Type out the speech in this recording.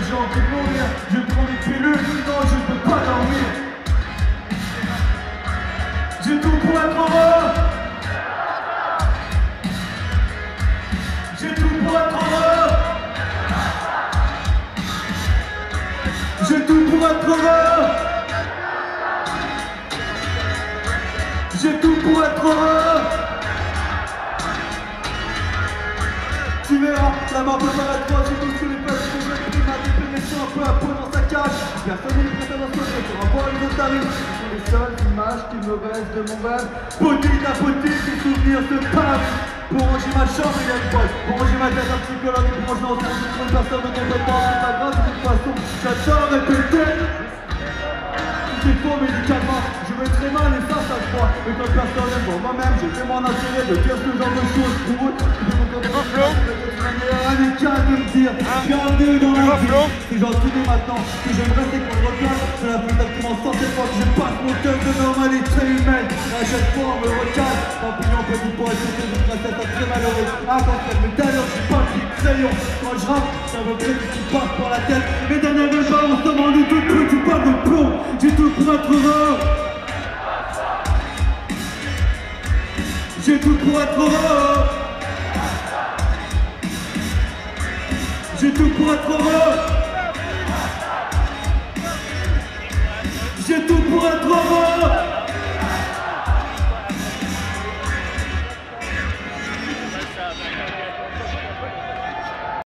j'ai envie de mourir. Je prends des pilules, sinon je peux pas dormir. J'ai tout pour être heureux. J'ai tout pour être heureux. J'ai tout pour être heureux. J'ai tout pour être heureux. Tu verras, la mort peut pas la croix, j'ai tout ce que les peuples font, j'ai pris ma dépression un peu à peau dans sa cage. Personne n'est prêt à m'en sauver pour avoir une autre tarif. Ce sont les seules images qui me restent de mon rêve. Petite à petite, ces souvenirs se pavent. Pour ranger ma chambre, il y a une poche. Pour ranger ma tête, un psychologue. Pour ranger en France, une personne de compétence. C'est pas grave, de toute façon, j'adore répéter. C'est faux médicalement, je vais très mal et ça se voit. Mais comme personne n'aime pour moi-même, j'ai fait mon intérêt de dire ce genre de choses pour eux. Allez, calme de me dire, bienvenue dans la vie. C'est gentil mais maintenant que j'aime rester qu'on me regarde. C'est la plus exactement 100 fois que je passe mon cœur de normalité humaine. À chaque fois on me recale, tant pis on peut vous poser que je princesse à très malheureuse. Ah quand elle me d'ailleurs, je suis pas le crayon. Quand je rappe, ça me plaît qui passe par la tête. Mes dernières fois, on se demande tout de suite, tu parles de plomb. J'ai tout pour être heureux. J'ai tout pour être heureux. J'ai tout pour être heureux. J'ai tout pour être heureux.